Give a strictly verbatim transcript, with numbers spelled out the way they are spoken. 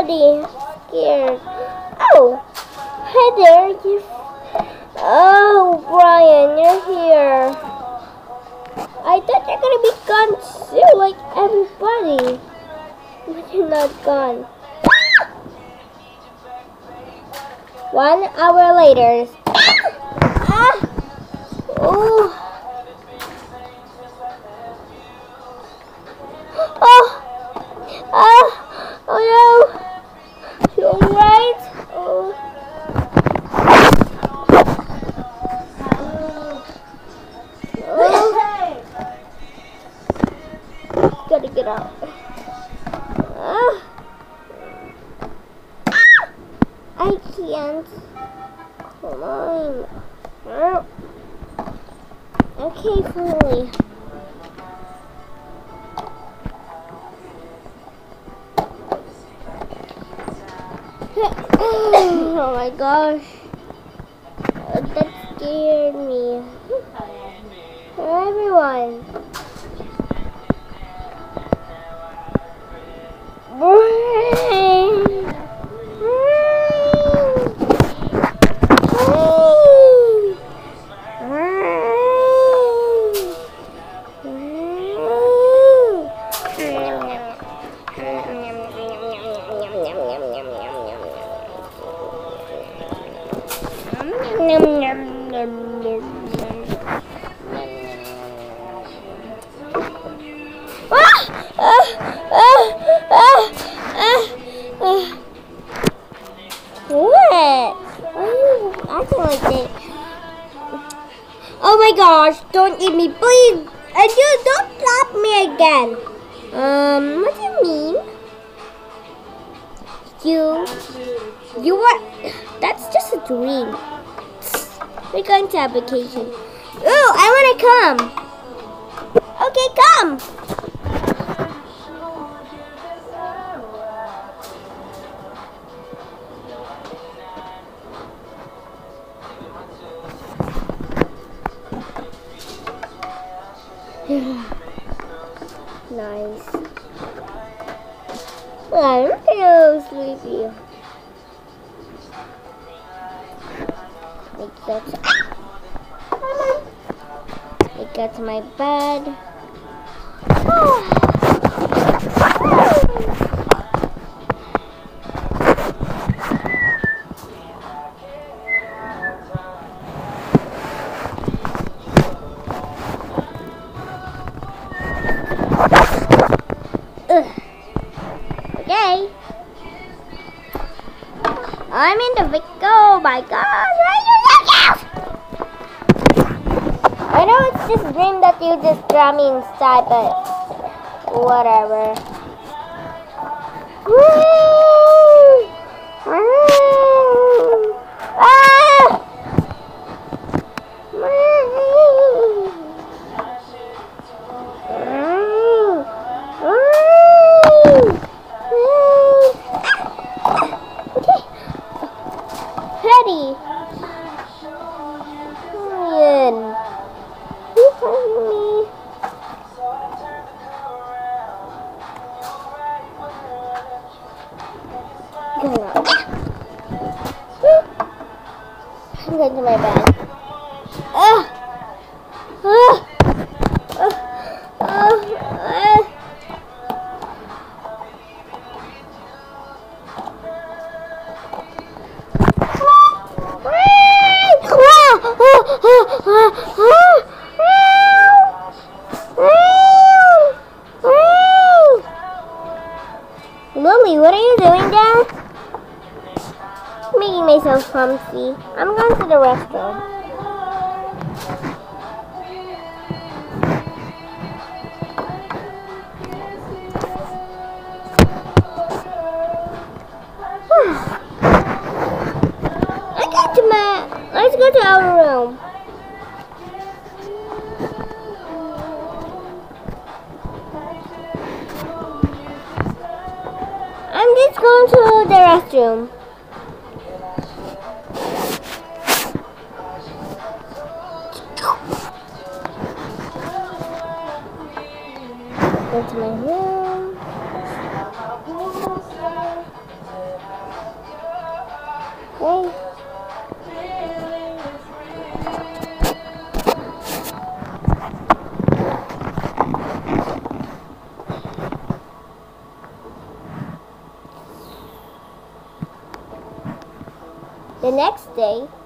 already scared. Oh, hi there. You... Oh, Brian, you're here. I thought you're gonna be gone too, like everybody. But you're not gone. One hour later. Ah! Oh. Oh. Ah. Oh no. You alright? Oh. Oh. Gotta get out. Ah. I can't. Come on. Oh. Okay, finally. Oh my gosh. That scared me. Hello, everyone. What? Why are you acting like that? Oh my gosh, don't eat me, please. And you don't slap me again. Um, what do you mean? You, you what? That's just a dream. We're going to have vacation. Ooh, I want to come. Okay, come. Nice. Well, I'm so sleepy. Make that to, make that to my bed. Okay. I'm in the Vic. Oh my gosh. I know it's just a dream that you just drown me inside, but whatever. Woo! Woo! Ah! Woo! Ready. Ryan. You hurt me. I'm going to my bed. Ah. Ah. Ah. Ah. Lily, what are you doing there? Making myself clumsy. I'm going to the restroom. I got to my. Let's go to our room. I'm just going to the restroom. Go to my room. The next day,